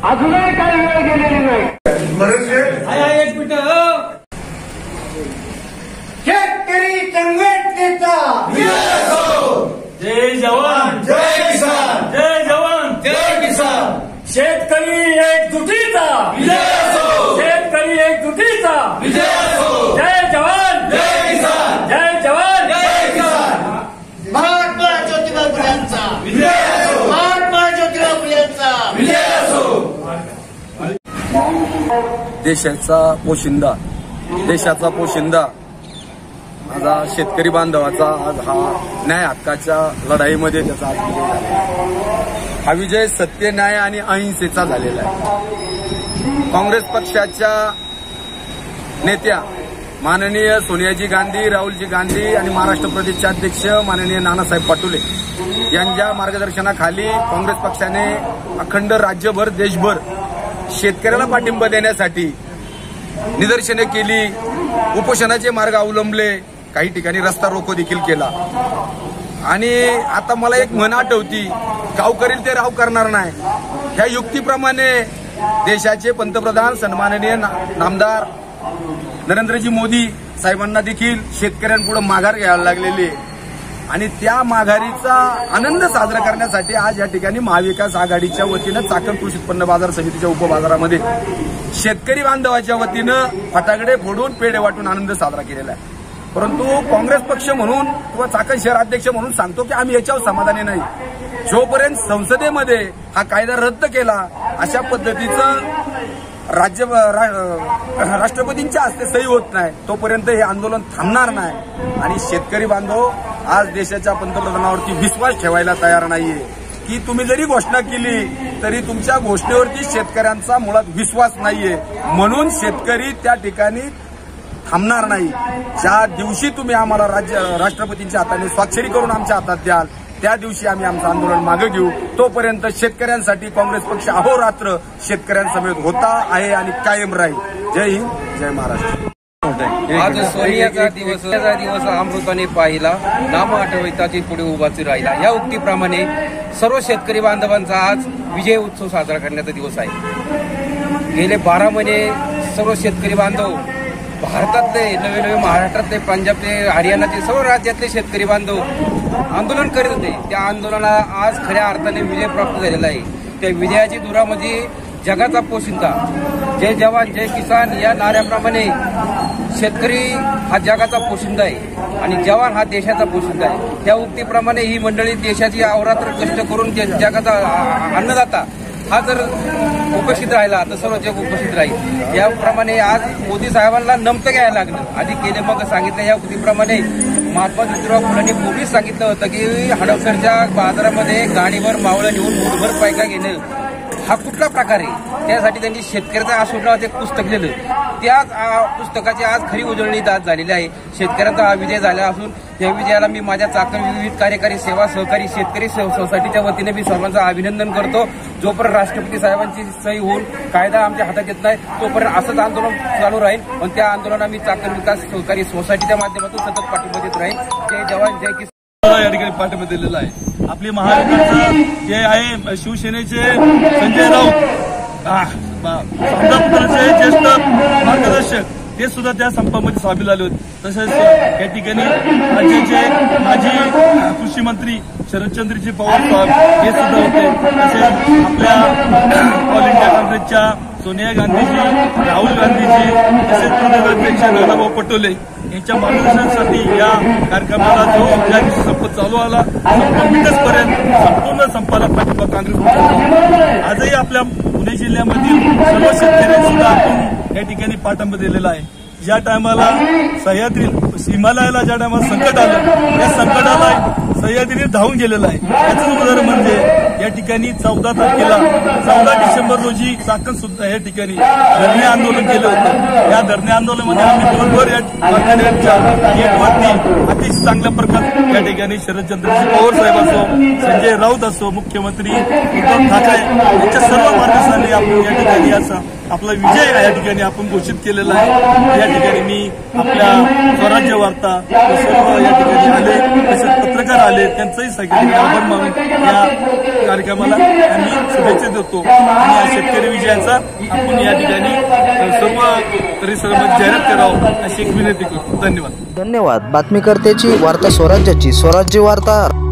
अजूनही काही वेळ गेलेली नाही। एक मिनिट शेतकरी संघटनेचा जय जवान जय किसान, जय जवान जय किसान। शेतकरी एकजुटीचा विजय असो, शेतकरी एकजुटीचा विजय असो। जय जवान जय किसान, जय जवान जय किसान। महात्मा ज्योतिबा फुलेंचा विजय असो, महात्मा ज्योतिबा फुलेंचा विजय असो। देशाचा पोशिंदा आज शेतकरी बांधवाचा आज हा न्याय हक्काच्या लढाईमध्ये त्याचा आज विजय झाला। हा विजय सत्य, न्याय आणि अहिंसेचा झालेला आहे। काँग्रेस पक्षाच्या नेत्या माननीय सोनियाजी गांधी, राहुलजी गांधी आणि महाराष्ट्र प्रदेशचे अध्यक्ष माननीय नानासाहेब पाटोले यांच्या मार्गदर्शनाखाली काँग्रेस पक्षाने अखंड राज्यभर, देशभर शेतकऱ्याला पाठिंबा देण्यासाठी निदर्शने केली, उपोषणाचे मार्ग अवलंबले, काही ठिकाणी रस्ता रोको देखील केला। आणि आता मला एक म्हण आठवती, गाव करील ते राव करणार नाही, ह्या युक्तीप्रमाणे देशाचे पंतप्रधान सन्माननीय नामदार नरेंद्रजी मोदी साहेबांना देखील शेतकऱ्यांपुढे माघार घ्यायला लागलेली आणि त्या माघारीचा आनंद साजरा करण्यासाठी आज या ठिकाणी महाविकास आघाडीच्या वतीनं चाकण कृषी उत्पन्न बाजार समितीच्या उपबाजारामध्ये शेतकरी बांधवाच्या वतीनं फटाकडे फोडून, पेढे वाटून आनंद साजरा केलेला आहे। परंतु काँग्रेस पक्ष म्हणून किंवा चाकण शहर अध्यक्ष म्हणून सांगतो की आम्ही याच्यावर समाधानी नाही। जोपर्यंत संसदेमध्ये हा कायदा रद्द केला अशा पद्धतीचं राष्ट्रपतींच्या हस्ते सही होत नाही तोपर्यंत हे आंदोलन थांबणार नाही। आणि शेतकरी बांधव आज देशाच्या पंतप्रधानावरती विश्वास ठेवायला तयार नाहीये की तुम्ही जरी घोषणा केली तरी तुमच्या घोषणेवरती शेतकऱ्यांचा मुळात विश्वास नाहीये, म्हणून शेतकरी त्या ठिकाणी थांबणार नाही। ज्या दिवशी तुम्ही आम्हाला राष्ट्रपतींच्या हाताने स्वाक्षरी करून आमच्या हातात द्याल त्या दिवशी आम्ही आमचं आंदोलन मागे घेऊ। तोपर्यंत शेतकऱ्यांसाठी काँग्रेस पक्ष अहोरात्र शेतकऱ्यांसमेत होता आहे आणि कायम राहील। जय हिंद, जय महाराष्ट्र। आज सोनियाचा दिवस अमृताने पाहिला, नाम आठवताची पुढे उभाच राहिला या उक्तीप्रमाणे सर्व शेतकरी बांधवांचा आज विजय उत्सव साजरा करण्याचा दिवस आहे। गेले 12 महिने सर्व शेतकरी बांधव, भारतातले नवे महाराष्ट्रातले, पंजाबचे, हरियाणाचे सर्व राज्यातले शेतकरी बांधव आंदोलन करीत होते। त्या आंदोलनाला आज खऱ्या अर्थाने विजय प्राप्त झालेला आहे। त्या विजयाची धुरामध्ये जगाचा पोशिंदा, जय जवान जय किसान या नाऱ्याप्रमाणे शेतकरी हा जगाचा पोशिंदा आहे आणि जवान हा देशाचा पोशिंदा आहे। त्या उक्तीप्रमाणे ही मंडळी देशाची अहोरात्र कष्ट करून जगाचा अन्नदाता हा जर उपस्थित राहिला तर सर्व जग उपस्थित राहील। याप्रमाणे आज मोदी साहेबांना नमतं घ्यायला लागलं। आधी केले मग सांगितलं। या उक्तीप्रमाणे महात्मा ज्योतिबा फुलेंनी पूर्वीच सांगितलं होतं की हडपसरच्या बाजारामध्ये गाडीवर मावळं नेऊन मुठभर पैका घेणं हा कुठला प्रकार आहे। त्यासाठी त्यांनी शेतकऱ्याचा आसूड एक पुस्तक लिहिलं। त्याच पुस्तकाची आज खरी उजळणी आज झालेली आहे। शेतकऱ्यांचा हा विजय झाला असून या विजयाला मी माझ्या चाकण विविध कार्यकारी सेवा सहकारी शेतकरी सोसायटीच्या वतीने मी सर्वांचं अभिनंदन करतो। जोपर्यंत राष्ट्रपती साहेबांची सही होऊन कायदा आमच्या हातात येत नाही तोपर्यंत असंच आंदोलन चालू राहील आणि त्या आंदोलनाला मी चाकण विकास सहकारी सोसायटीच्या माध्यमातून सतत पाठिंबा देत राहील। जय जवान जय किसान या ठिकाणी पाठिंबा दिलेला आहे। आपले महाराष्ट्राचे जे आहे शिवसेनेचे संजय राऊत, समजापुत्राचे ज्येष्ठ मार्गदर्शक ते सुद्धा त्या संपामध्ये सामील झाले होते। तसेच या ठिकाणी राज्याचे माजी कृषी मंत्री शरदचंद्रजी पवार साहेब हे सुद्धा होते। तसेच आपल्या ऑल इंडिया काँग्रेसच्या सोनिया गांधीजी, राहुल गांधीजी, तसेच प्रदेशाध्यक्ष नानाभाऊ पटोले यांच्या मार्गदर्शनासाठी या कार्यक्रमाला जो संप चालू आला पर्यंत संपूर्ण संपाला पाठिंबा काँग्रेस आजही आपल्या पुणे जिल्ह्यामधील सर्व शेतकऱ्यांनी सुद्धा आपण या ठिकाणी पाठिंबा दिलेला आहे। ज्या टायमाला सह्याद्री हिमालयाला ज्या टायमाला संकट आलं त्या संकटाला सह्याद्रीने धावून गेलेला आहे। याचं उदाहरण म्हणजे या ठिकाणी 14 तारखेला 14 डिसेंबर रोजी चाकण सुद्धा या ठिकाणी धरणे आंदोलन केलं होतं। या धरणे आंदोलनामध्ये आम्ही दिवसभर या कारखान्यांच्या गेटवरती अतिशय चांगल्या प्रकारे या ठिकाणी शरदचंद्रजी पवार साहेब असो, संजय राऊत असो, मुख्यमंत्री उद्धव ठाकरे यांच्या सर्व मार्गदर्शनाने आपण या ठिकाणी असा आपला विजय या ठिकाणी आपण घोषित केलेला आहे। या ठिकाणी मी आपल्या स्वराज्य वार्ता सर्व या ठिकाणी आले, तसेच पत्रकार आले, त्यांचंही सगळ्यांनी आभार मानून या कार्यक्रमाला आम्ही शुभेच्छा देतो आणि या शेतकरी विजयाचा आपण या ठिकाणी सर्व परिसरामध्ये जाहिरात करावं अशी एक विनंती करतो. धन्यवाद. धन्यवाद. बातमीकर्त्याची वार्ता स्वराज्याची, स्वराज्य वार्ता.